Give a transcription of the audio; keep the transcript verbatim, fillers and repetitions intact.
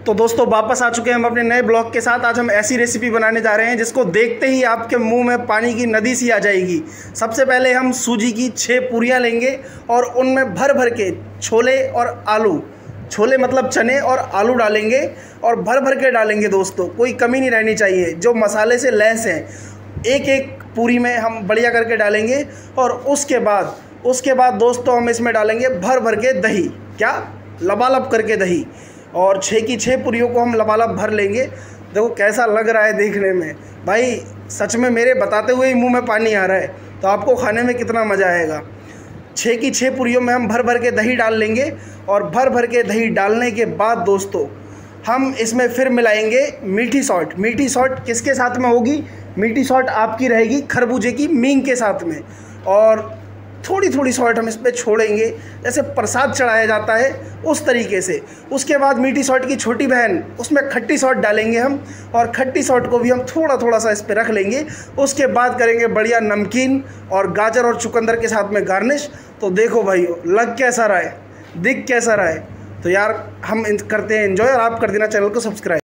तो दोस्तों वापस आ चुके हैं हम अपने नए ब्लॉग के साथ। आज हम ऐसी रेसिपी बनाने जा रहे हैं जिसको देखते ही आपके मुंह में पानी की नदी सी आ जाएगी। सबसे पहले हम सूजी की छः पूरियाँ लेंगे और उनमें भर भर के छोले और आलू, छोले मतलब चने और आलू डालेंगे और भर भर के डालेंगे दोस्तों, कोई कमी नहीं रहनी चाहिए। जो मसाले से लैस हैं एक एक पूरी में हम बढ़िया करके डालेंगे। और उसके बाद उसके बाद दोस्तों हम इसमें डालेंगे भर भर के दही, क्या लबालब करके दही, और छः की छः पूरियों को हम लबालब भर लेंगे। देखो कैसा लग रहा है देखने में भाई, सच में मेरे बताते हुए ही मुंह में पानी आ रहा है। तो आपको खाने में कितना मज़ा आएगा। छः की छः पूरियों में हम भर भर के दही डाल लेंगे और भर भर के दही डालने के बाद दोस्तों हम इसमें फिर मिलाएंगे मीठी सॉल्ट। मीठी सॉल्ट किसके साथ में होगी? मीठी सॉल्ट आपकी रहेगी खरबूजे की मींग के साथ में। और थोड़ी थोड़ी सॉल्ट हम इस पर छोड़ेंगे, जैसे प्रसाद चढ़ाया जाता है उस तरीके से। उसके बाद मीठी सॉल्ट की छोटी बहन, उसमें खट्टी सॉल्ट डालेंगे हम, और खट्टी सॉल्ट को भी हम थोड़ा थोड़ा सा इस पर रख लेंगे। उसके बाद करेंगे बढ़िया नमकीन और गाजर और चुकंदर के साथ में गार्निश। तो देखो भाइयों, लग कैसा रहा है, दिख कैसा रहा है। तो यार हम करते हैं एंजॉय, और आप कर देना चैनल को सब्सक्राइब।